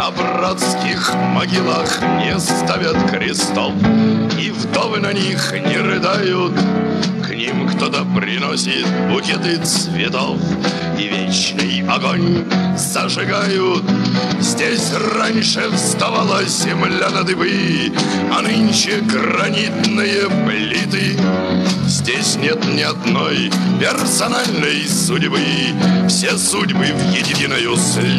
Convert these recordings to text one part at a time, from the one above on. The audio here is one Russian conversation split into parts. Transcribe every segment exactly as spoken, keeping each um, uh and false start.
На братских могилах не ставят крестов, и вдовы на них не рыдают. К ним кто-то приносит букеты цветов, и вечный огонь зажигают. Здесь раньше вставала земля на дыбы, а нынче гранитные плиты. Здесь нет ни одной персональной судьбы, все судьбы в единую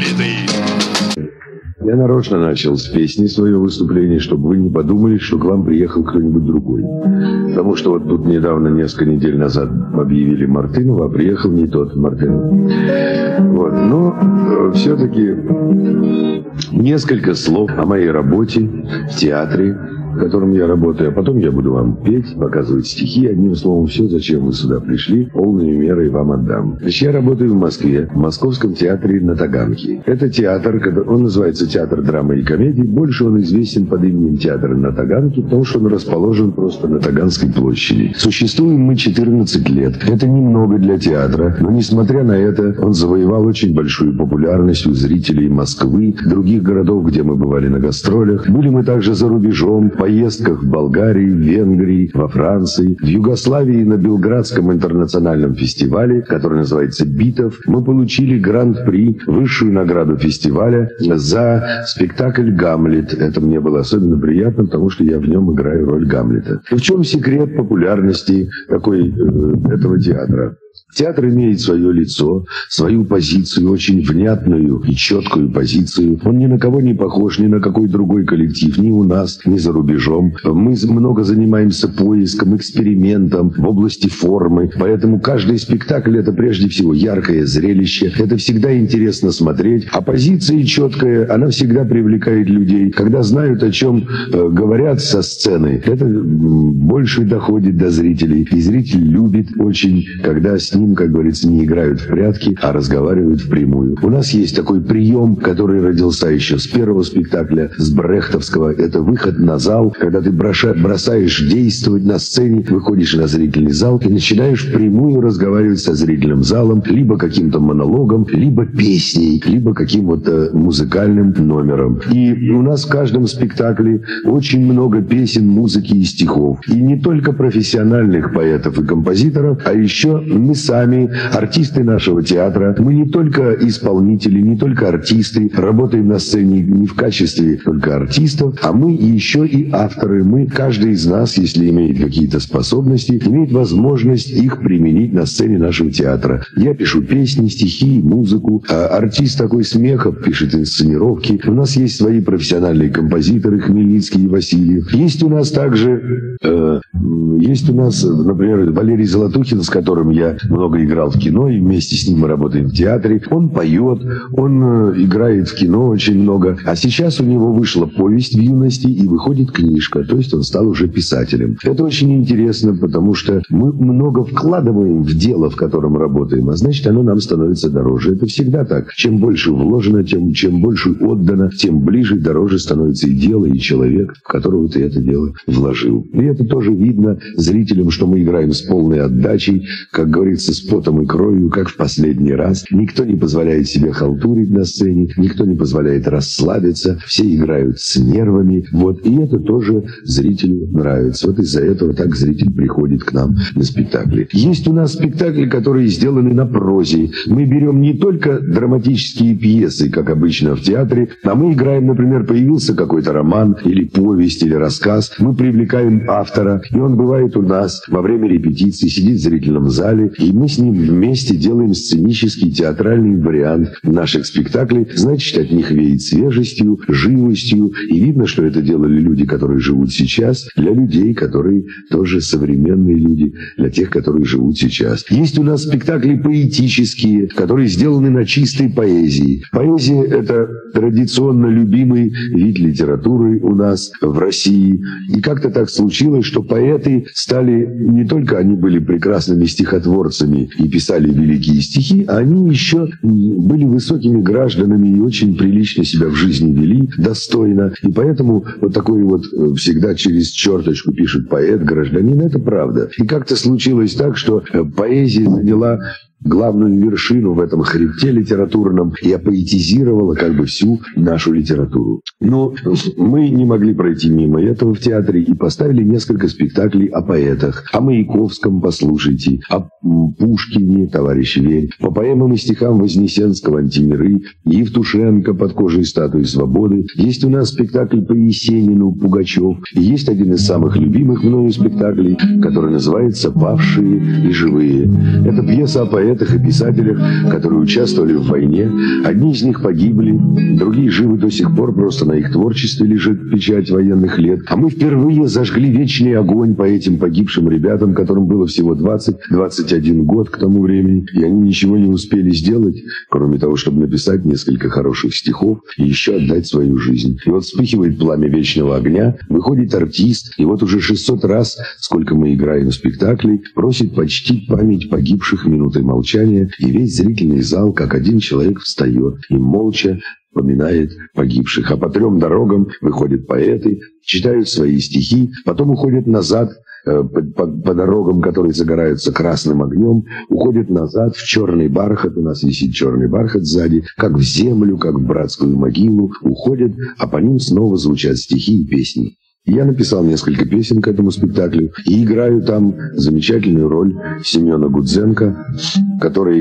слиты. Я нарочно начал с песни свое выступление, чтобы вы не подумали, что к вам приехал кто-нибудь другой. Потому что вот тут недавно, несколько недель назад, объявили Мартынова, а приехал не тот Мартынов. Вот. Но э, все-таки несколько слов о моей работе в театре, в котором я работаю, а потом я буду вам петь, показывать стихи. Одним словом, все, зачем вы сюда пришли, полной мерой вам отдам. Значит, я работаю в Москве, в Московском театре на Таганке. Это театр, он называется Театр драмы и комедии. Больше он известен под именем Театра на Таганке, потому что он расположен просто на Таганской площади. Существуем мы четырнадцать лет. Это немного для театра, но несмотря на это, он завоевал очень большую популярность у зрителей Москвы, других городов, где мы бывали на гастролях. Были мы также за рубежом, в поездках в Болгарии, в Венгрии, во Франции, в Югославии на Белградском интернациональном фестивале, который называется «Битов». Мы получили гран-при, высшую награду фестиваля за спектакль «Гамлет». Это мне было особенно приятно, потому что я в нем играю роль Гамлета. И в чем секрет популярности такой, э, этого театра? Театр имеет свое лицо, свою позицию, очень внятную и четкую позицию. Он ни на кого не похож, ни на какой другой коллектив, ни у нас, ни за рубежом. Мы много занимаемся поиском, экспериментом в области формы. Поэтому каждый спектакль — это прежде всего яркое зрелище. Это всегда интересно смотреть. А позиция четкая, она всегда привлекает людей. Когда знают, о чем э, говорят со сцены, это больше доходит до зрителей. И зритель любит очень, когда с ним, как говорится, не играют в прятки, а разговаривают впрямую. У нас есть такой прием, который родился еще с первого спектакля, с брехтовского. Это выход на зал, когда ты бросаешь действовать на сцене, выходишь на зрительный зал и начинаешь впрямую разговаривать со зрительным залом, либо каким-то монологом, либо песней, либо каким-то музыкальным номером. И у нас в каждом спектакле очень много песен, музыки и стихов. И не только профессиональных поэтов и композиторов, а еще мы сами, артисты нашего театра. Мы не только исполнители, не только артисты, работаем на сцене не в качестве только артистов, а мы еще и авторы. Мы, каждый из нас, если имеет какие-то способности, имеет возможность их применить на сцене нашего театра. Я пишу песни, стихи, музыку. А артист такой Смехов пишет инсценировки. У нас есть свои профессиональные композиторы, Хмельницкий и Васильев. Есть у нас также, э, есть у нас, например, Валерий Золотухин, с которым я много играл в кино, и вместе с ним мы работаем в театре. Он поет, он э, играет в кино очень много. А сейчас у него вышла повесть в юности и выходит книжка, то есть он стал уже писателем. Это очень интересно, потому что мы много вкладываем в дело, в котором работаем, а значит, оно нам становится дороже. Это всегда так. Чем больше вложено, тем, чем больше отдано, тем ближе и дороже становится и дело, и человек, в которого ты это дело вложил. И это тоже видно зрителям, что мы играем с полной отдачей, как говорится, с потом и кровью, как в последний раз. Никто не позволяет себе халтурить на сцене, никто не позволяет расслабиться, все играют с нервами. Вот, и это тоже зрителю нравится. Вот из-за этого так зритель приходит к нам на спектакли. Есть у нас спектакли, которые сделаны на прозе. Мы берем не только драматические пьесы, как обычно в театре, а мы играем, например, появился какой-то роман, или повесть, или рассказ. Мы привлекаем автора, и он бывает у нас во время репетиции, сидит в зрительном зале, и мы с ним вместе делаем сценический театральный вариант наших спектаклей. Значит, от них веет свежестью, живостью, и видно, что это делали люди, которые живут сейчас, для людей, которые тоже современные люди, для тех, которые живут сейчас. Есть у нас спектакли поэтические, которые сделаны на чистой поэзии. Поэзия — это традиционно любимый вид литературы у нас в России. И как-то так случилось, что поэты стали, не только они были прекрасными стихотворцами и писали великие стихи, а они еще были высокими гражданами и очень прилично себя в жизни вели, достойно. И поэтому вот такой вот всегда через черточку пишет поэт, гражданин. Это правда. И как-то случилось так, что поэзия заняла главную вершину в этом хребте литературном и опоэтизировала как бы всю нашу литературу. Но мы не могли пройти мимо этого в театре и поставили несколько спектаклей о поэтах. О Маяковском послушайте, о Пушкине, товарищ Верь, по поэмам и стихам Вознесенского «Антимиры», Евтушенко «Под кожей статуи свободы». Есть у нас спектакль по Есенину «Пугачев». И есть один из самых любимых мною спектаклей, который называется «Павшие и живые». Это пьеса о поэтах и писателях, которые участвовали в войне. Одни из них погибли, другие живы до сих пор, просто на их творчестве лежит печать военных лет. А мы впервые зажгли вечный огонь по этим погибшим ребятам, которым было всего двадцать-двадцать один год к тому времени, и они ничего не успели сделать, кроме того, чтобы написать несколько хороших стихов и еще отдать свою жизнь. И вот вспыхивает пламя вечного огня, выходит артист, и вот уже шестьсот раз, сколько мы играем спектаклей, просит почтить память погибших минутой молчания, и весь зрительный зал, как один человек, встает и молча поминает погибших. А по трем дорогам выходят поэты, читают свои стихи, потом уходят назад э, по, по, по дорогам, которые загораются красным огнем, уходят назад в черный бархат, у нас висит черный бархат сзади, как в землю, как в братскую могилу, уходят, а по ним снова звучат стихи и песни. Я написал несколько песен к этому спектаклю и играю там замечательную роль Семена Гудзенко, который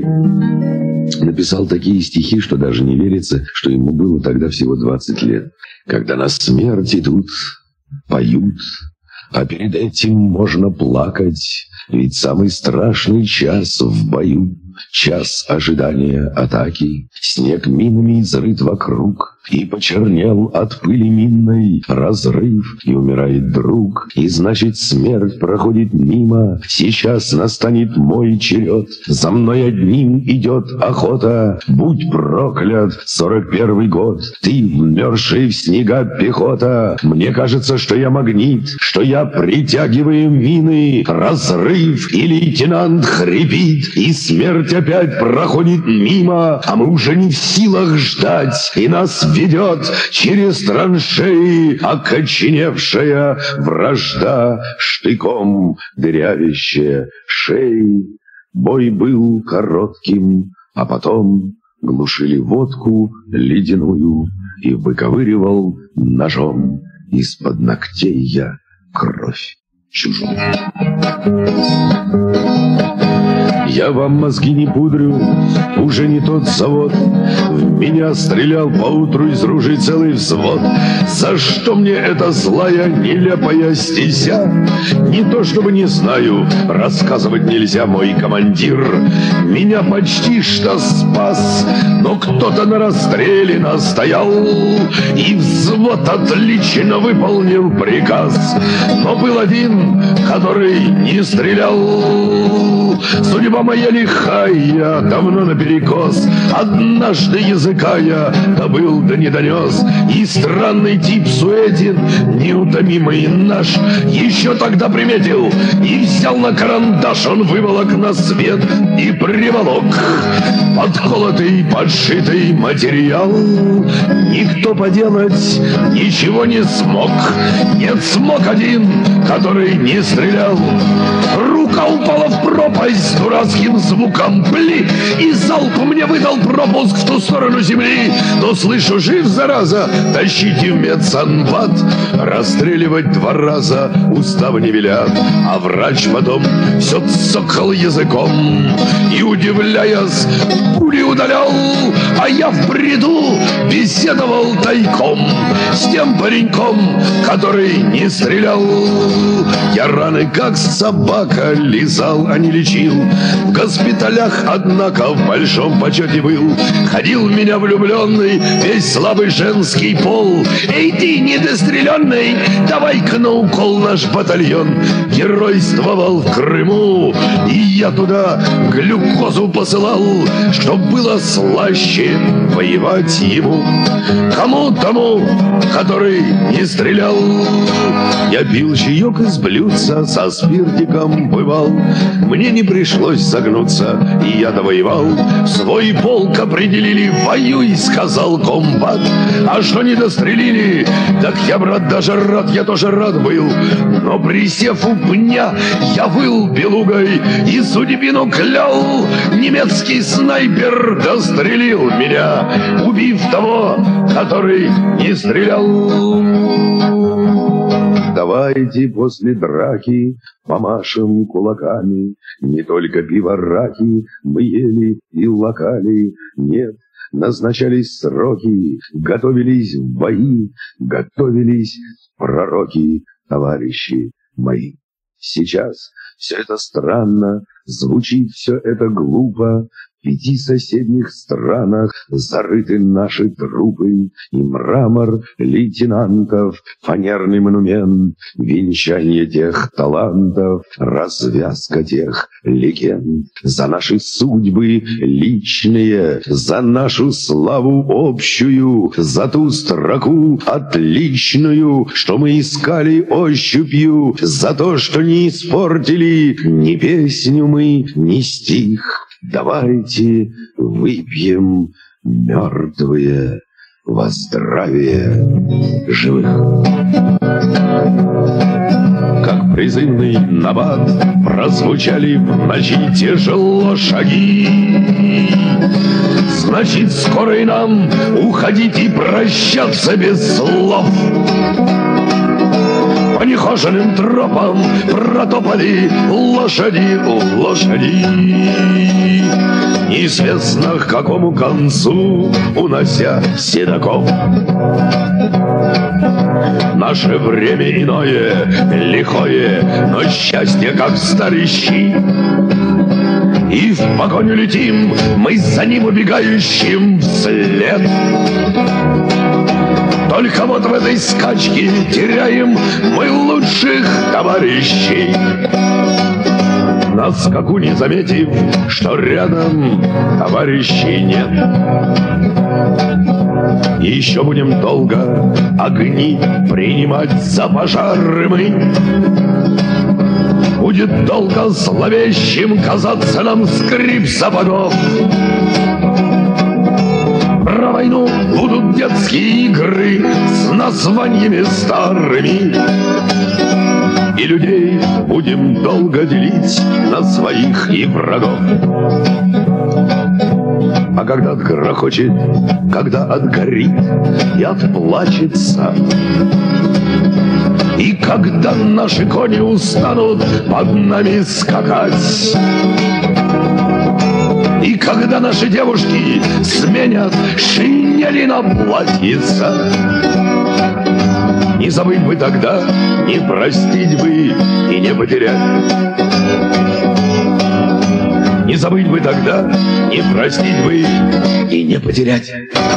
написал такие стихи, что даже не верится, что ему было тогда всего двадцать лет. Когда на смерть идут, поют, а перед этим можно плакать, ведь самый страшный час в бою — час ожидания атаки. Снег минами изрыт вокруг, и почернел от пыли минной разрыв, и умирает друг, и значит смерть проходит мимо. Сейчас настанет мой черед, за мной одним идет охота. Будь проклят, сорок первый год, ты вмерзший в снега пехота. Мне кажется, что я магнит, что я притягиваю мины. Разрыв, и лейтенант хрипит, и смерть опять проходит мимо. А мы уже не в силах ждать, и нас ведет через траншеи окоченевшая вражда, штыком дырявящая шеи. Бой был коротким, а потом глушили водку ледяную, и выковыривал ножом из-под ногтей я кровь чужую. Я вам мозги не пудрю, уже не тот завод. В меня стрелял поутру из ружей целый взвод. За что мне эта злая, нелепая стезя? Не то чтобы не знаю, рассказывать нельзя, мой командир меня почти что спас, но кто-то на расстреле настоял, и взвод отлично выполнил приказ. Но был один, который не стрелял. Судьба моя лихая, давно наперекос. Однажды языка я добыл да не донес, и странный тип Суетин, неутомимый наш, еще тогда приметил и взял на карандаш. Он выволок на свет и приволок подколотый, подшитый материал. Никто поделать ничего не смог. Нет, смог один, который не стрелял. Рука упала в пропасть с дурацким звуком пли, и залп мне выдал пропуск в ту сторону земли. Но слышу, жив, зараза, тащите в медсанбат. Расстреливать два раза устав не велят. А врач потом все цокал языком и, удивляясь, пули удалял. А я в бреду беседовал тайком с тем пареньком, который не стрелял. Я раны, как собака, лизал, а не лечил. В госпиталях, однако, в большом почете был. Ходил в меня влюбленный весь слабый женский пол. Эй ты, недостреленный, давай-ка на укол наш батальон геройствовал в Крыму, и я туда глюкозу посылал, чтоб было слаще воевать ему. Кому тому, который не стрелял. Я пил чаек из блюдца, со спиртиком бывал. Мне не пришлось загнуться, и я довоевал. Свой полк определили, воюй, сказал комбат. А что не дострелили, так я, брат, даже рад, я тоже рад был. Но присев у пня, я выл белугой и с судьбину клял, немецкий снайпер дострелил меня, убив того, который не стрелял. Давайте после драки помашем кулаками, не только пиво-раки мы ели и локали, нет. Назначались сроки, готовились в бои, готовились пророки, товарищи мои. Сейчас все это странно, звучит все это глупо. В пяти соседних странах зарыты наши трупы, и мрамор лейтенантов, фанерный монумент, венчание тех талантов, развязка тех легенд. За наши судьбы личные, за нашу славу общую, за ту строку отличную, что мы искали ощупью, за то, что не испортили ни песню мы, ни стих. Давайте выпьем, мертвые, во здравие живых. Как призывный набат прозвучали в ночи тяжело шаги. Значит, скоро и нам уходить и прощаться без слов. По нехоженным тропам протопали лошади, лошади. Неизвестно к какому концу, унося седаков. Наше время иное, лихое, но счастье как старищи. И в погоню летим, мы за ним убегающим вслед. Только вот в этой скачке теряем мы лучших товарищей. На скаку не заметив, что рядом товарищей нет. И еще будем долго огни принимать за пожары мы. Будет долго зловещим казаться нам скрип сапогов. Про войну будут детские игры с названиями старыми. И людей будем долго делить на своих и врагов. А когда отгрохочет, когда отгорит и отплачется, и когда наши кони устанут под нами скакать, и когда наши девушки сменят шинели на платьица, не забыть бы тогда, не простить бы и не потерять. Не забыть бы тогда, не простить бы и не потерять.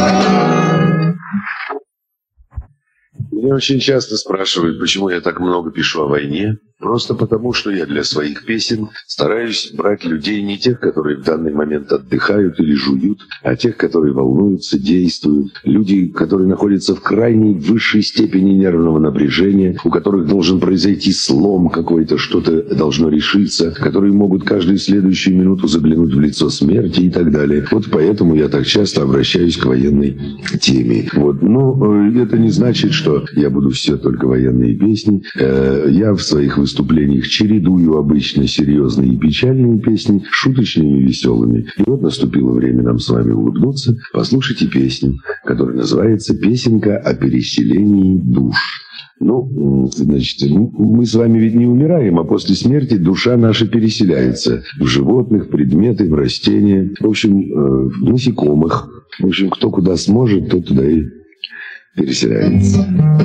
Меня очень часто спрашивают, почему я так много пишу о войне. Просто потому, что я для своих песен стараюсь брать людей не тех, которые в данный момент отдыхают или жуют, а тех, которые волнуются, действуют. Люди, которые находятся в крайней высшей степени нервного напряжения, у которых должен произойти слом какой-то, что-то должно решиться, которые могут каждую следующую минуту заглянуть в лицо смерти и так далее. Вот поэтому я так часто обращаюсь к военной теме. Вот. Но это не значит, что я буду все только военные песни. Я в своих выступлениях выступлениях чередую обычно серьезные и печальные песни с шуточными и веселыми. И вот наступило время нам с вами улыбнуться. Послушайте песню, которая называется «Песенка о переселении душ». Ну, значит, мы с вами ведь не умираем, а после смерти душа наша переселяется в животных, в предметы, в растения, в общем, в насекомых. В общем, кто куда сможет, тот туда и переселяется.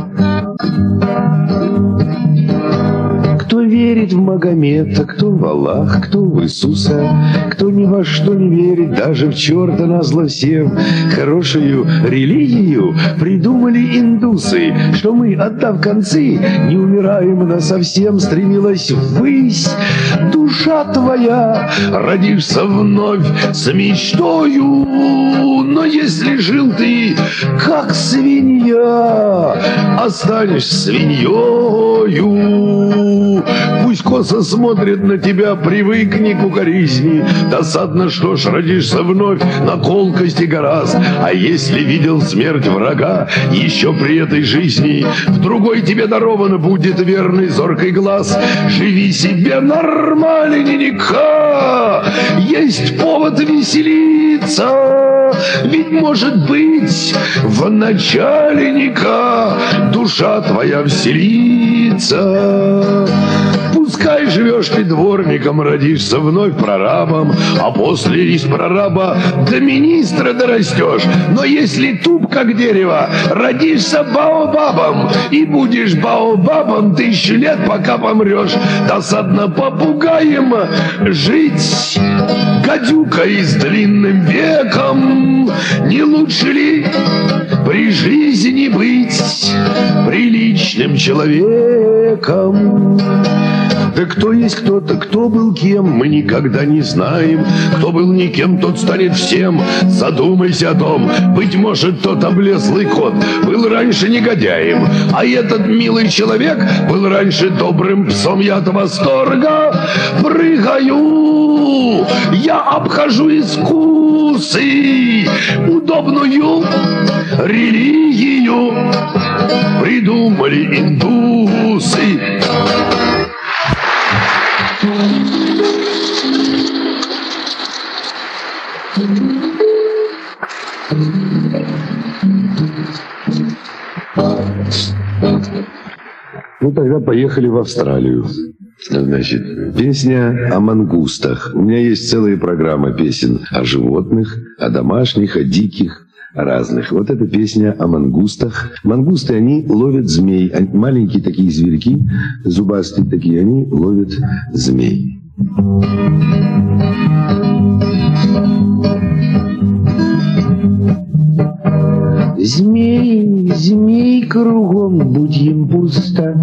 Кто верит в Магомета, кто в Аллах, кто в Иисуса, кто ни во что не верит, даже в черта назло всем. Хорошую религию придумали индусы, что мы, отдав концы, не умираем насовсем, стремилась ввысь. Душа твоя, родишься вновь с мечтою, но если жил ты, как свинья, останешься свиньёю. Пусть косо смотрят на тебя, привыкни к укоризни. Досадно, что ж, родишься вновь на колкости гораздо. А если видел смерть врага еще при этой жизни, в другой тебе дарован будет верный зоркий глаз. Живи себе нормальненько, есть повод веселиться. Ведь, может быть, в начальника душа твоя вселится. Пускай живешь ты дворником, родишься вновь прорабом, а после из прораба до министра дорастешь. Но если туп, как дерево, родишься баобабом, и будешь баобабом тысячу лет, пока помрешь. Досадно попугаем жить, гадюкой с длинным веком. Не лучше ли при жизни быть приличным человеком? Да кто есть кто-то, кто был кем, мы никогда не знаем. Кто был никем, тот станет всем. Задумайся о том, быть может, тот облезлый кот был раньше негодяем, а этот милый человек был раньше добрым псом. Я от восторга прыгаю, я обхожу искусы, удобную религию придумали индусы. Ну, тогда поехали в Австралию. Значит, песня о мангустах. У меня есть целая программа песен о животных, о домашних, о диких, о разных. Вот эта песня о мангустах. Мангусты, они ловят змей. Они, маленькие такие зверьки, зубастые такие, они ловят змей. Змей, змей кругом, будь им пусто.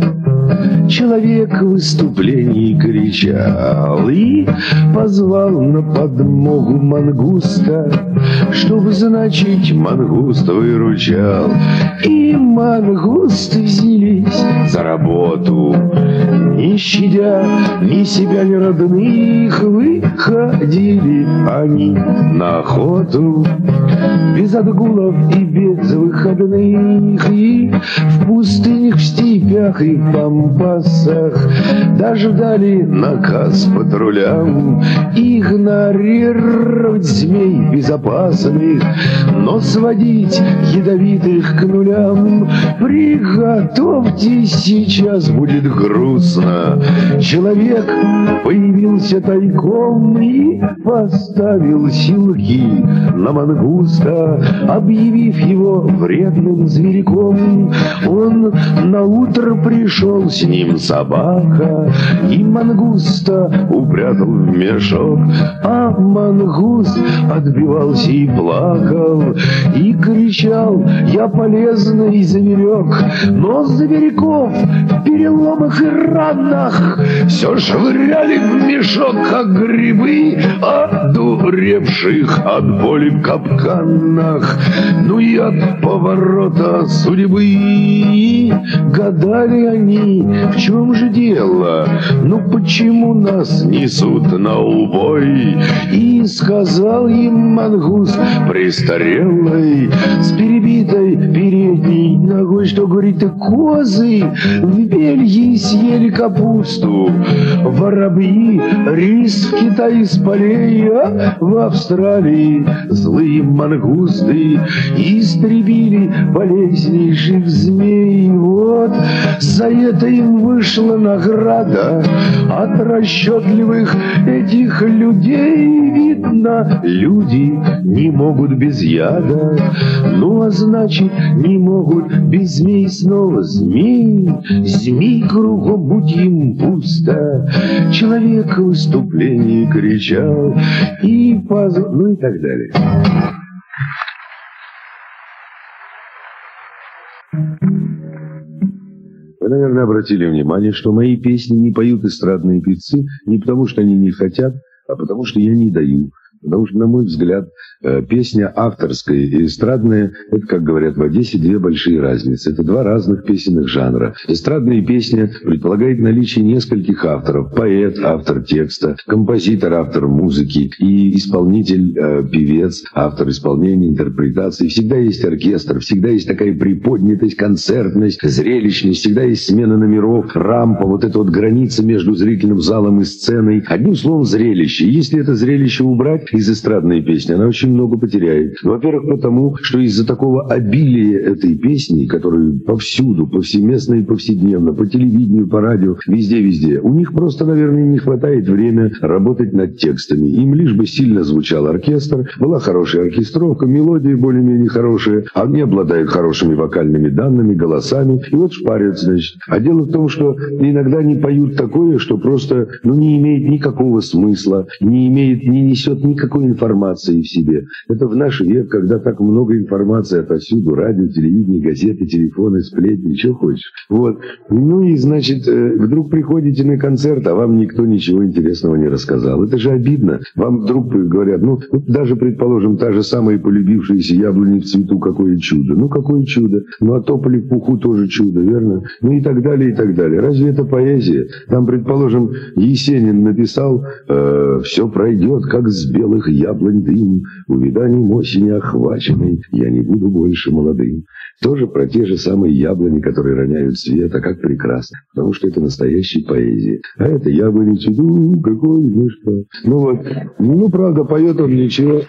Человек в выступлении кричал и позвал на подмогу мангуста, чтобы, значит, мангуст выручал. И мангусты взялись за работу, не щадя ни себя, ни родных. Выходили они на охоту без отгулов и без выходных, и в пустынях, в степях и пампасах даже дали наказ патрулям игнорировать змей безопасных, но сводить ядовитых к нулям. Приготовьтесь, сейчас будет грустно. Человек появился тайком и поставил силки на мангуста, объявив его вредным зверьком. Он наутро пришел, с ним собака, и мангуста упрятал в мешок. А мангуст отбивался и плакал, и кричал: я полезный зверек. Но зверьков в переломах и ранах все швыряли в мешок, как грибы, одуревших от боли в капканах. Ну и от поворота судьбы гадали они, в чем же дело, ну почему нас несут на убой. И сказал им мангуст престарелый с перебитой передней ногой, что, говорит, козы в Бельгии съели капусту, воробьи рис в Китае с полей, а в Австралии злые мангусты истребили болезнейших змей. Вот за это им вышла награда от расчетливых этих людей. Видно, люди не могут без яда, ну а значит не могут без змей. Снова змей, змей кругом, будь им пусто. Человек в выступлении кричал и поз... ну и так далее. Вы, наверное, обратили внимание, что мои песни не поют эстрадные певцы не потому, что они не хотят, а потому, что я не даю Потому что, на мой взгляд, песня авторская и эстрадная – это, как говорят в Одессе, две большие разницы. Это два разных песенных жанра. Эстрадная песня предполагает наличие нескольких авторов. Поэт, автор текста, композитор, автор музыки и исполнитель, э, певец, автор исполнения, интерпретации. Всегда есть оркестр, всегда есть такая приподнятость, концертность, зрелищность, всегда есть смена номеров, рампа, вот эта вот граница между зрительным залом и сценой. Одним словом, зрелище. Если это зрелище убрать из эстрадной песни, она очень много потеряет. Во-первых, потому, что из-за такого обилия этой песни, которая повсюду, повсеместно и повседневно, по телевидению, по радио, везде-везде, у них просто, наверное, не хватает времени работать над текстами. Им лишь бы сильно звучал оркестр, была хорошая оркестровка, мелодии более-менее хорошие, они обладают хорошими вокальными данными, голосами, и вот шпарят, значит. А дело в том, что иногда они поют такое, что просто, ну, не имеет никакого смысла, не имеет, не несет никакой информации в себе. Это в наш век, когда так много информации отовсюду, радио, телевидение, газеты, телефоны, сплетни, что хочешь. Вот. Ну и, значит, вдруг приходите на концерт, а вам никто ничего интересного не рассказал. Это же обидно. Вам вдруг говорят, ну, даже, предположим, та же самая полюбившаяся яблони в цвету, какое чудо. Ну, какое чудо. Ну, а тополи в пуху тоже чудо, верно? Ну и так далее, и так далее. Разве это поэзия? Там, предположим, Есенин написал э, «Все пройдет, как с белых яблонь дым, увиданием осени охваченной, я не буду больше молодым». Тоже про те же самые яблони, которые роняют свет, а как прекрасно. Потому что это настоящая поэзия. А это яблони цвету, какой, ну что. Ну вот, ну правда, поет он ничего.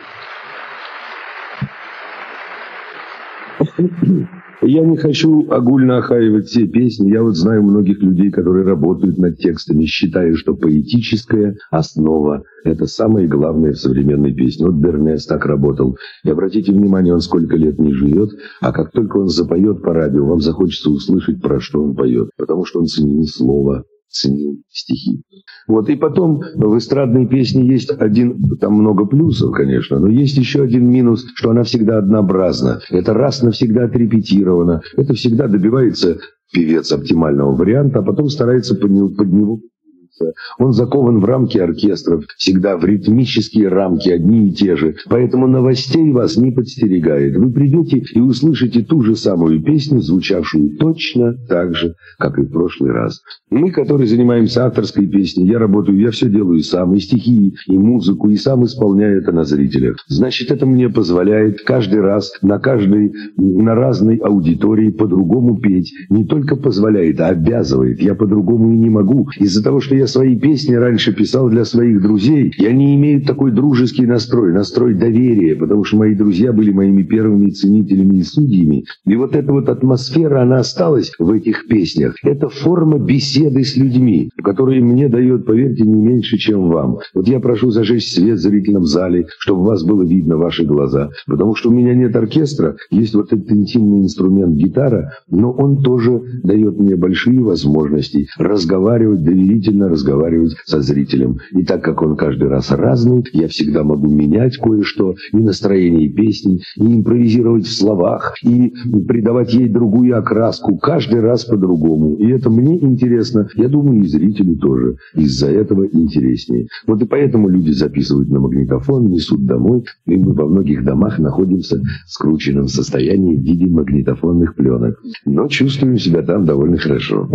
Я не хочу огульно охаивать все песни. Я вот знаю многих людей, которые работают над текстами, считая, что поэтическая основа – это самое главное в современной песне. Вот Бернес так работал. И обратите внимание, он сколько лет не живет, а как только он запоет по радио, вам захочется услышать, про что он поет. Потому что он ценил слово, ценил стихи. Вот, и потом в эстрадной песне есть один, там много плюсов, конечно, но есть еще один минус, что она всегда однообразна. Это раз навсегда отрепетировано. Это всегда добивается певец оптимального варианта, а потом старается под него, под него. Он закован в рамки оркестров, всегда в ритмические рамки, одни и те же. Поэтому новостей вас не подстерегает. Вы придете и услышите ту же самую песню, звучавшую точно так же, как и в прошлый раз. Мы, которые занимаемся авторской песней, я работаю, я все делаю сам, и стихи, и музыку, и сам исполняю это на зрителях. Значит, это мне позволяет каждый раз на каждой, на разной аудитории по-другому петь. Не только позволяет, а обязывает. Я по-другому и не могу. Из-за того, что я свои песни раньше писал для своих друзей, и они имеют такой дружеский настрой, настрой доверия, потому что мои друзья были моими первыми ценителями и судьями. И вот эта вот атмосфера, она осталась в этих песнях. Это форма беседы с людьми, которая мне дает, поверьте, не меньше, чем вам. Вот я прошу зажечь свет в зрительном зале, чтобы вас было видно, ваши глаза, потому что у меня нет оркестра, есть вот этот интимный инструмент гитара, но он тоже дает мне большие возможности разговаривать доверительно, разговаривать со зрителем. И так как он каждый раз разный, я всегда могу менять кое-что, и настроение песни, и импровизировать в словах, и придавать ей другую окраску, каждый раз по-другому. И это мне интересно, я думаю, и зрителю тоже. Из-за этого интереснее. Вот и поэтому люди записывают на магнитофон, несут домой, и мы во многих домах находимся в скрученном состоянии в виде магнитофонных пленок. Но чувствуем себя там довольно хорошо.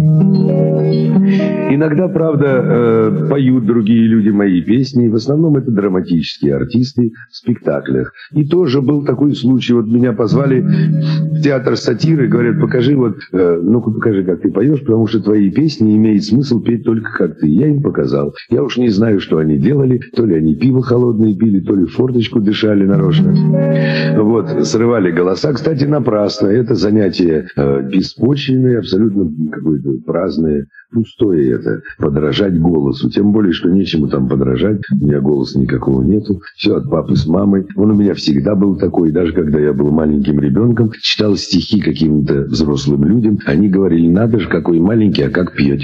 Иногда, правда, э, поют другие люди мои песни, в основном это драматические артисты в спектаклях. И тоже был такой случай, вот меня позвали в театр сатиры, говорят, покажи вот, э, ну-ка покажи, как ты поешь, потому что твои песни имеет смысл петь только как ты. Я им показал. Я уж не знаю, что они делали, то ли они пиво холодное пили, то ли в форточку дышали нарочно. Вот, срывали голоса, кстати, напрасно. Это занятие э, беспочвенное, абсолютно какое-то праздное, пустое это, подражать голосу. Тем более, что нечему там подражать. У меня голоса никакого нету. Все от папы с мамой. Он у меня всегда был такой. Даже когда я был маленьким ребенком, читал стихи каким-то взрослым людям. Они говорили, надо же, какой маленький, а как пьет.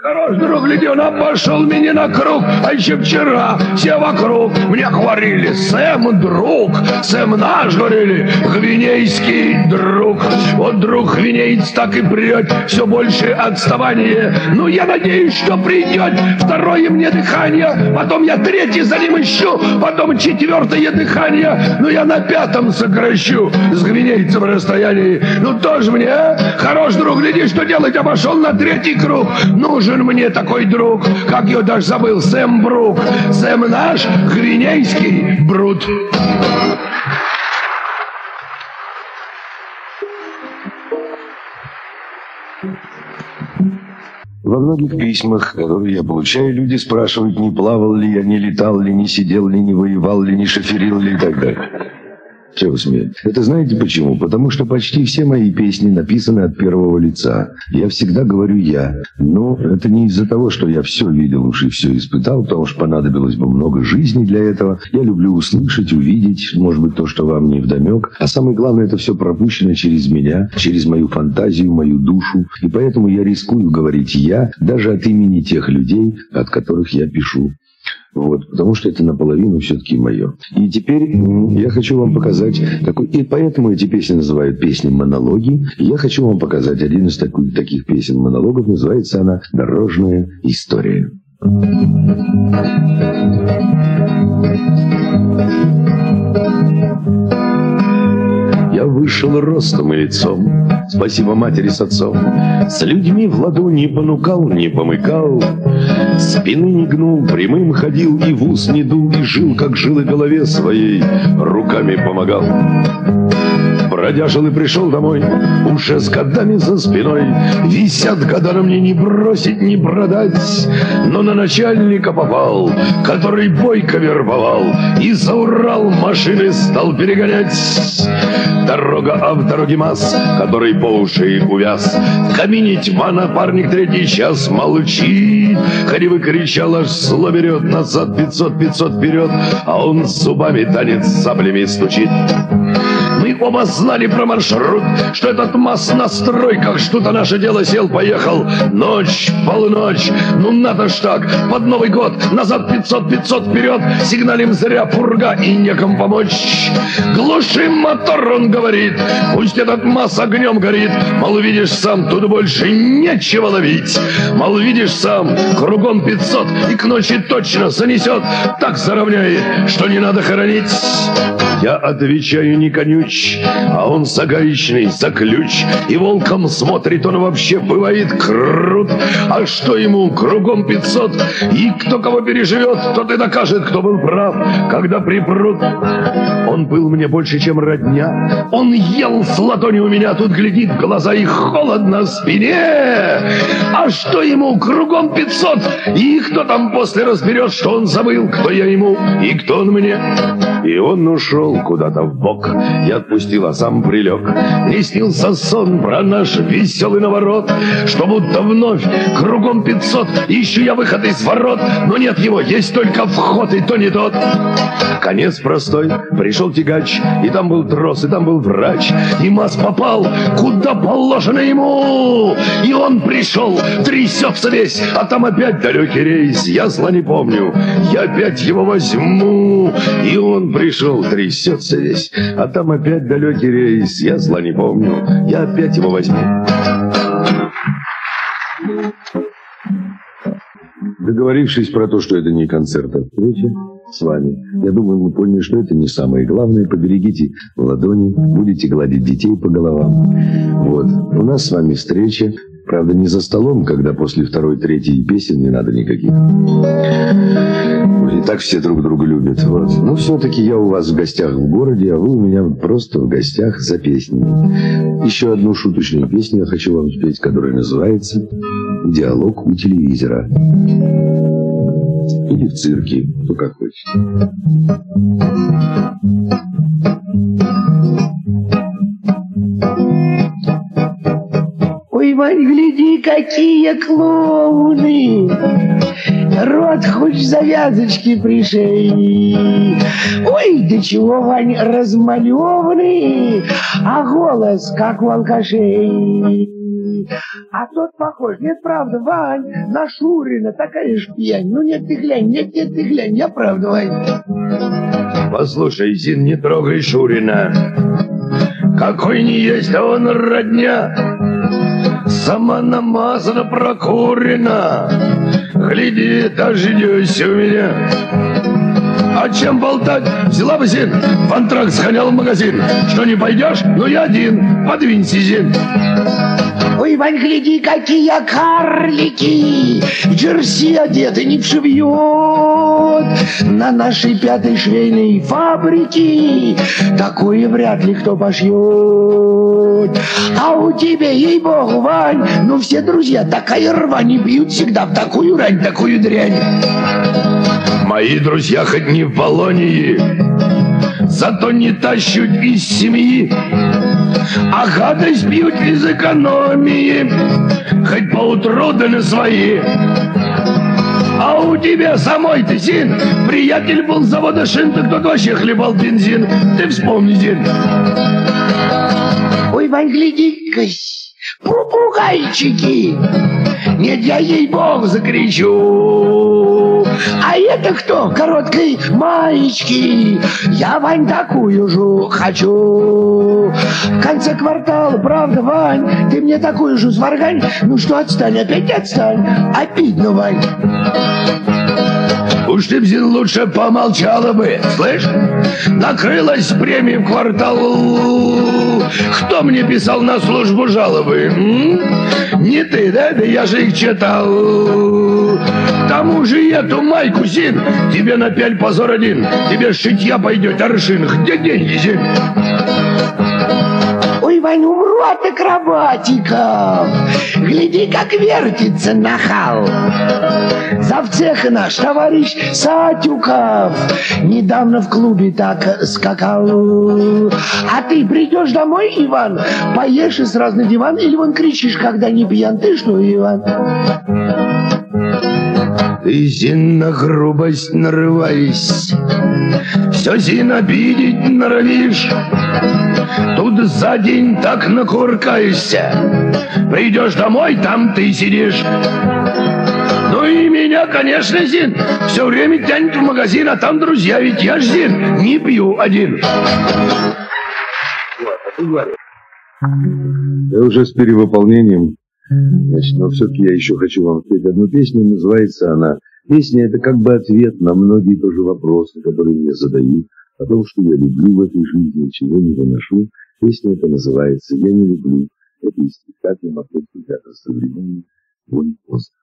Хорош, друг, гляди, он обошел меня на круг, а еще вчера все вокруг мне говорили: Сэм, друг, Сэм наш, говорили, гвинейский друг. Вот друг гвинеец так и прет, все больше отставание. Ну, я надеюсь, что придет второе мне дыхание, потом я третье за ним ищу, потом четвертое дыхание, ну, я на пятом сокращу с гвинейцем расстояние. Ну, тоже мне, а? Хорош, друг, гляди, что делать, обошел на третий круг. Нужен мне такой друг, как я даже забыл, Сэм Брук. Сэм наш, гвинейский брут. Во многих письмах, которые я получаю, люди спрашивают, не плавал ли я, не летал ли, не сидел ли, не воевал ли, не шоферил ли и так далее. Чего смеетесь? Это знаете почему? Потому что почти все мои песни написаны от первого лица. Я всегда говорю «я». Но это не из-за того, что я все видел уж и все испытал, потому что понадобилось бы много жизни для этого. Я люблю услышать, увидеть, может быть, то, что вам не вдомек. А самое главное, это все пропущено через меня, через мою фантазию, мою душу. И поэтому я рискую говорить «я» даже от имени тех людей, от которых я пишу. Вот, потому что это наполовину все-таки мое. И теперь я хочу вам показать такой, и поэтому эти песни называют песни-монологи. Я хочу вам показать один из таких, таких песен-монологов. Называется она «Дорожная история». Я вышел ростом и лицом, спасибо матери с отцом. С людьми в ладу не понукал, не помыкал, спины не гнул, прямым ходил и в ус не дул, и жил, как жил, и голове своей руками помогал. Бродяжил и пришел домой, уже с годами за спиной. Висят года на мне не бросить, не продать, но на начальника попал, который бойко вербовал, и за Урал машины стал перегонять. Дорога, а в дороге масс, который по уши увяз. В камине тьма, напарник третий час молчит. Харевы кричал, аж зло берет, назад пятьсот, пятьсот вперед, а он зубами танец с саблями стучит. Мы оба знали про маршрут, что этот масс на стройках, что-то наше дело сел-поехал. Ночь, полночь, ну надо ж так, под Новый год, назад пятьсот, пятьсот вперед, сигналим зря пурга и некому помочь. Глуши мотор, он говорит, пусть этот масс огнем горит, мол, видишь сам, тут больше нечего ловить. Мол, видишь сам, кругом пятьсот, и к ночи точно занесет, так заровняет, что не надо хоронить. Я отвечаю, не конюч, а он сагаечный за ключ, и волком смотрит, он вообще бывает крут. А что ему, кругом пятьсот, и кто кого переживет, тот и докажет, кто был прав, когда припрут. Он был мне больше, чем родня, он ел с ладони у меня, тут глядит в глаза и холодно в спине. А что ему, кругом пятьсот, и кто там после разберет, что он забыл, кто я ему и кто он мне. И он ушел куда-то в бок, я отпустил, а сам прилег. Мне снился сон про наш веселый наворот, что будто вновь кругом пятьсот, ищу я выход из ворот, но нет его, есть только вход, и то не тот. Конец простой, пришел тягач, и там был трос, и там был врач, и масс попал, куда положено ему. И он пришел, трясется весь, а там опять далекий рейс, я зла не помню, я опять его возьму. И он пришел, трясется весь, а там опять далекий рейс, я зла не помню, я опять его возьму. Договорившись про то, что это не концерт, а встреча с вами, я думаю, вы поняли, что это не самое главное. Поберегите ладони, будете гладить детей по головам. Вот, у нас с вами встреча. Правда, не за столом, когда после второй, третьей песен не надо никаких. И так все друг друга любят. Вот. Но все-таки я у вас в гостях в городе, а вы у меня просто в гостях за песнями. Еще одну шуточную песню я хочу вам спеть, которая называется «Диалог у телевизора». Или в цирке, кто как хочет. Ой, Вань, гляди, какие клоуны! Рот хоть завязочки пришей. Ой, да чего, Вань, размалеванный, а голос как у алкашей. А тот похож. Нет, правда, Вань, на Шурина, такая ж пьянь. Ну нет, ты глянь, нет, нет, ты глянь, я правда, Вань. Послушай, Зин, не трогай Шурина. Какой не есть, а он родня. Сама намазана, прокурена. Гляди, дождёшься у меня. А чем болтать? Взяла бы, Зин, в антракт сгонял в магазин. Что, не пойдешь? Ну я один. Подвинься, Зин. Ой, Вань, гляди, какие карлики! В джерси одеты не вшивьет на нашей пятой швейной фабрике. Такое вряд ли кто пошьет. А у тебя, ей-богу, Вань, ну все друзья, такая рва, не бьют всегда в такую рань, такую дрянь. Мои друзья хоть не в Болонии, зато не тащут из семьи, а гадость бьют из экономии, хоть поутру да на свои. А у тебя самой ты, Зин, приятель был с завода шин, так тот вообще хлебал бензин. Ты вспомни, Зин. Ой, Вань, гляди-ка, попугайчики. Нет, я ей-богу закричу. А это кто? Короткой маечки. Я, Вань, такую же хочу. В конце квартала, правда, Вань? Ты мне такую же сваргань? Ну что, отстань, опять отстань. Обидно, Вань. Уж ты, Зин, лучше помолчала бы, слышь? Накрылась премия в квартал. Кто мне писал на службу жалобы? М? Не ты, да? Да я же их читал. К тому же эту майку, Зин, тебе на пяль позор один. Тебе шитья пойдет аршин. Где деньги, Зин? Ой, Вань, умру от акробатиков. Гляди, как вертится нахал. Завцех наш товарищ Сатюков недавно в клубе так скакал. А ты придешь домой, Иван, поешь и сразу на диван, или вон кричишь, когда не пьян. Ты что, Иван? Ты, Зин, на грубость нарываешь, все, Зин, обидеть норовишь. Тут за день так накуркаешься. Придешь домой, там ты сидишь. Ну и меня, конечно, Зин, все время тянет в магазин, а там друзья, ведь я ж, Зин, не пью один. Я уже с перевыполнением. Значит, но все-таки я еще хочу вам спеть одну песню, называется она. Песня — это как бы ответ на многие тоже вопросы, которые мне задают, о том, что я люблю в этой жизни, чего не выношу. Песня эта называется «Я не люблю». Это из спектакля «Московский театр современный» «Вон пост».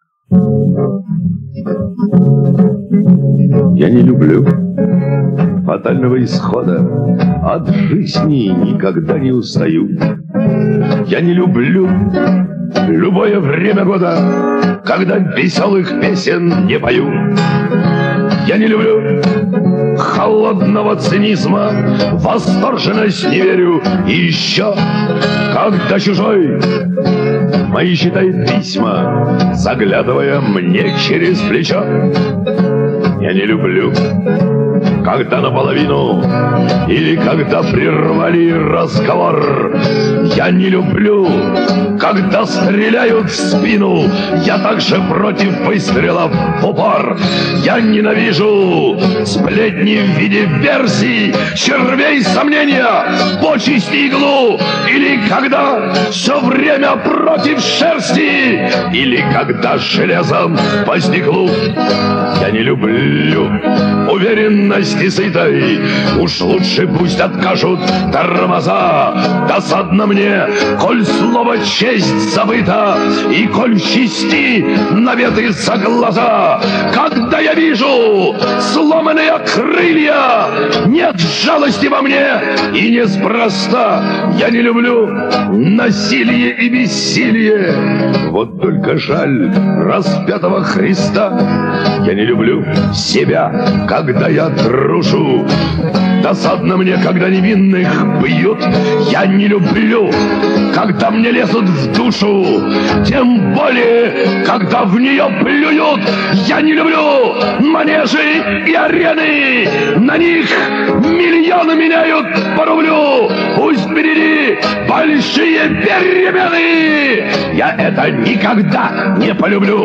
Я не люблю фатального исхода, от жизни никогда не устаю. Я не люблю любое время года, когда веселых песен не пою. Я не люблю холодного цинизма, восторженность не верю. И еще, когда чужой мои читает письма, заглядывая мне через плечо. Я не люблю, когда наполовину или когда прервали разговор. Я не люблю, когда стреляют в спину. Я также против выстрелов в упор. Я ненавижу сплетни в виде версий, червей сомнения, почести иглу. Или когда все время против шерсти, или когда железом по стеклу. Я не люблю уверенности сытой. Уж лучше пусть откажут тормоза. Досадно мне, коль слово честь забыто, и коль чести наветы за глаза. Когда я вижу сломанные крылья, нет жалости во мне, и неспроста. Я не люблю насилие и бессилие. Вот только жаль распятого Христа. Я не люблю себя, когда я трушу. Досадно мне, когда невинных бьют. Я не люблю, когда мне лезут в душу. Тем более, когда в нее плюют. Я не люблю манежи и арены. На них миллионы меняют по рублю. Пусть впереди большие перемены. Я это никогда не полюблю.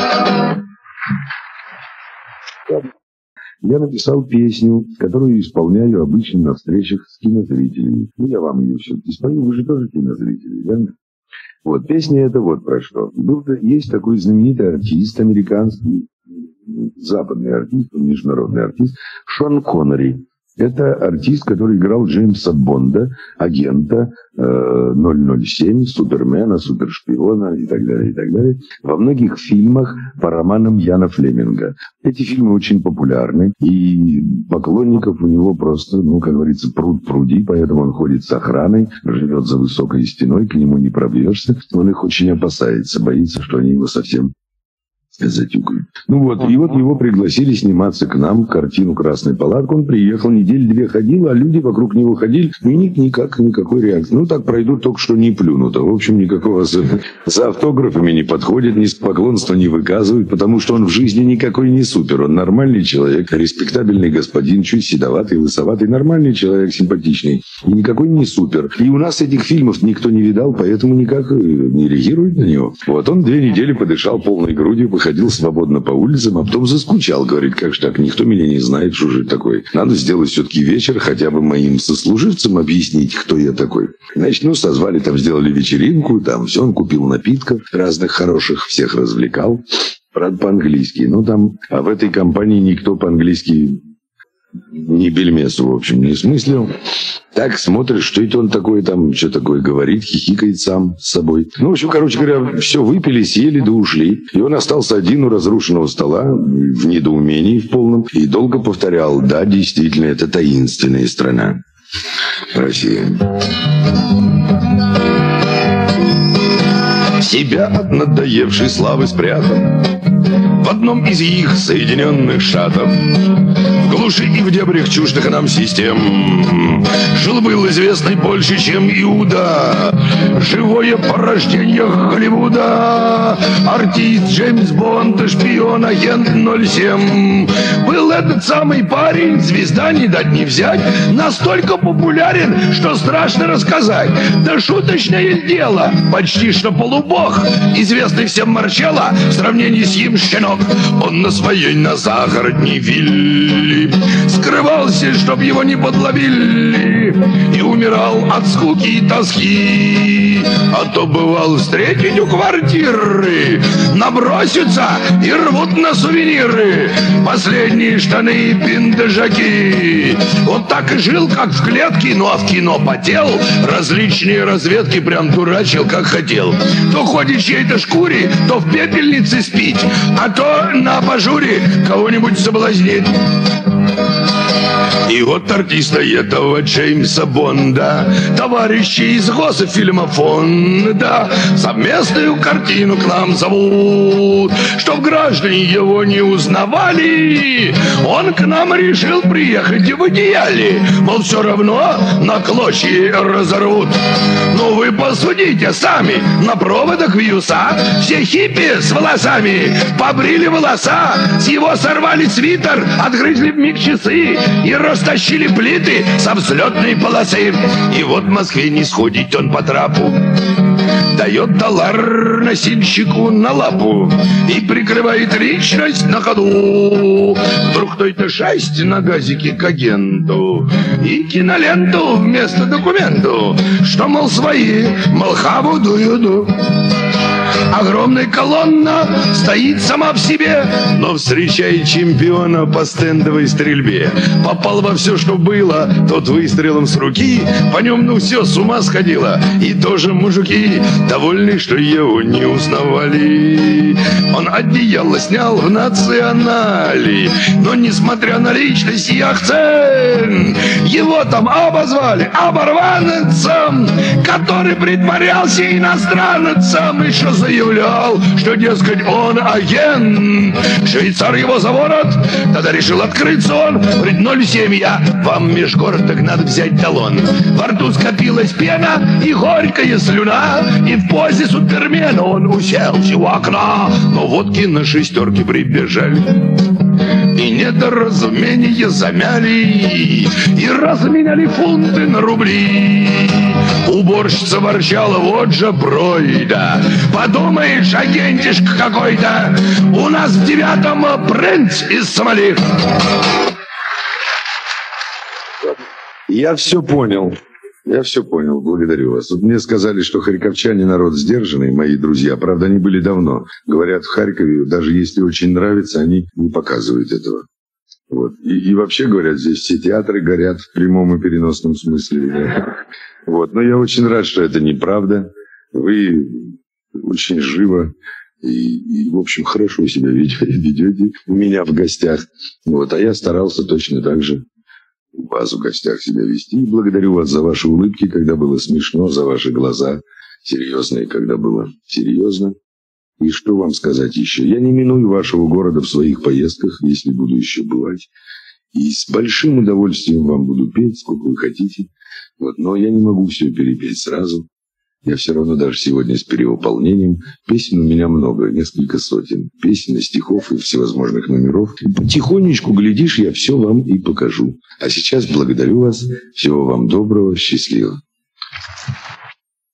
Я написал песню, которую исполняю обычно на встречах с кинозрителями. Ну, я вам ее все-таки спою, вы же тоже кинозрители, верно? Вот, песня это вот про что. Был, есть такой знаменитый артист, американский, западный артист, международный артист, Шон Коннери. Это артист, который играл Джеймса Бонда, агента э, ноль ноль семь, супермена, супершпиона и так далее, и так далее. Во многих фильмах по романам Яна Флеминга. Эти фильмы очень популярны, и поклонников у него просто, ну, как говорится, пруд пруди, поэтому он ходит с охраной, живет за высокой стеной, к нему не пробьешься. Он их очень опасается, боится, что они его совсем затюкают. Ну вот, и вот его пригласили сниматься к нам в картину «Красная палатка». Он приехал, недели две ходил, а люди вокруг него ходили, и никак, никакой реакции. Ну так пройдут, только что не плюнут. А в общем, никакого за, за автографами не подходит, ни с поклонства не выказывают, потому что он в жизни никакой не супер. Он нормальный человек, респектабельный господин, чуть седоватый, лысоватый, нормальный человек, симпатичный. И никакой не супер. И у нас этих фильмов никто не видал, поэтому никак не реагирует на него. Вот он две недели подышал полной грудью, ходил свободно по улицам, а потом заскучал. Говорит, как же так, никто меня не знает, что же такой. Надо сделать все-таки вечер, хотя бы моим сослуживцам объяснить, кто я такой. Значит, ну, созвали, там, сделали вечеринку, там, все, он купил напитков разных хороших, всех развлекал. Правда, по-английски. Ну, там, а в этой компании никто по-английски ни бельмесу, в общем, не смыслил. Так смотришь, что это он такой там, что такое говорит, хихикает сам с собой. Ну, в общем, короче говоря, все выпили, съели да ушли. И он остался один у разрушенного стола, в недоумении в полном, и долго повторял: да, действительно, это таинственная страна. Россия. Себя от надоевшей славы спрятал в одном из их Соединенных Штатов. В глуши и в дебрях чуждых нам систем жил-был известный больше, чем Иуда, живое порождение Голливуда, артист Джеймс Бонд, шпион, агент ноль семь. Был этот самый парень, звезда не дать не взять, настолько популярен, что страшно рассказать. Да шуточное дело, почти что полубог, известный всем Марчелло, в сравнении с ним щенок. Он на своей на загородней вилле скрывался, чтоб его не подловили, и умирал от скуки и тоски. А то бывал встретить у квартиры, набросятся и рвут на сувениры последние штаны и пиндежаки. Вот так и жил, как в клетке, ну а в кино потел, различные разведки прям дурачил, как хотел. То ходит в чьей-то шкуре, то в пепельнице спить, а то на абажуре кого-нибудь соблазнит. И вот артиста этого Джеймса Бонда товарищи из Госфильмофонда совместную картину к нам зовут. Чтоб граждане его не узнавали, он к нам решил приехать в идеале, мол, все равно на клочья разорвут. Ну вы посудите сами, на проводах вьюса все хиппи с волосами побрили волоса, с его сорвали свитер, отгрызли вмиг часы и растащили плиты со взлетной полосы. И вот в Москве не сходит он по трапу, дает доллар носильщику на лапу и прикрывает личность на ходу. Вдруг кто-то шасть на газике к агенту и киноленту вместо документу, что, мол, свои, мол, хаву дуют. Огромная колонна стоит сама в себе, но встречает чемпиона по стендовой стрельбе. Попал во все, что было, тот выстрелом с руки, по нем ну все с ума сходило. И тоже мужики довольны, что его не узнавали. Он одеяло снял в национале, но несмотря на личность и акцент, его там обозвали оборванцем, который притворялся иностранцем, еще заявлял, что, дескать, он агент. Швейцар его за ворот, тогда решил открыться он. Говорит, ноль семь я, вам межгород, так надо взять талон. Во рту скопилась пена и горькая слюна, и в позе супермена он уселся у окна. Но водки на шестерке прибежали, и недоразумения замяли, и разменяли фунты на рубли. Уборщица ворчала, вот же пройда. Подумаешь, агентишка какой-то. У нас в девятом принц из Сомали. Я все понял. Я все понял, благодарю вас. Вот мне сказали, что харьковчане народ сдержанный, мои друзья. Правда, они были давно. Говорят, в Харькове, даже если очень нравится, они не показывают этого. Вот. И, и вообще, говорят, здесь все театры горят в прямом и переносном смысле. Да. Вот. Но я очень рад, что это неправда. Вы очень живо и, и в общем, хорошо себя ведете у меня в гостях. Вот. А я старался точно так же у вас в гостях себя вести. И благодарю вас за ваши улыбки, когда было смешно, за ваши глаза серьезные, когда было серьезно. И что вам сказать еще? Я не миную вашего города в своих поездках, если буду еще бывать. И с большим удовольствием вам буду петь, сколько вы хотите. Вот, но я не могу все перепеть сразу. Я все равно даже сегодня с перевыполнением. Песен у меня много, несколько сотен. Песен, стихов и всевозможных номеров. И потихонечку, глядишь, я все вам и покажу. А сейчас благодарю вас. Всего вам доброго, счастливо.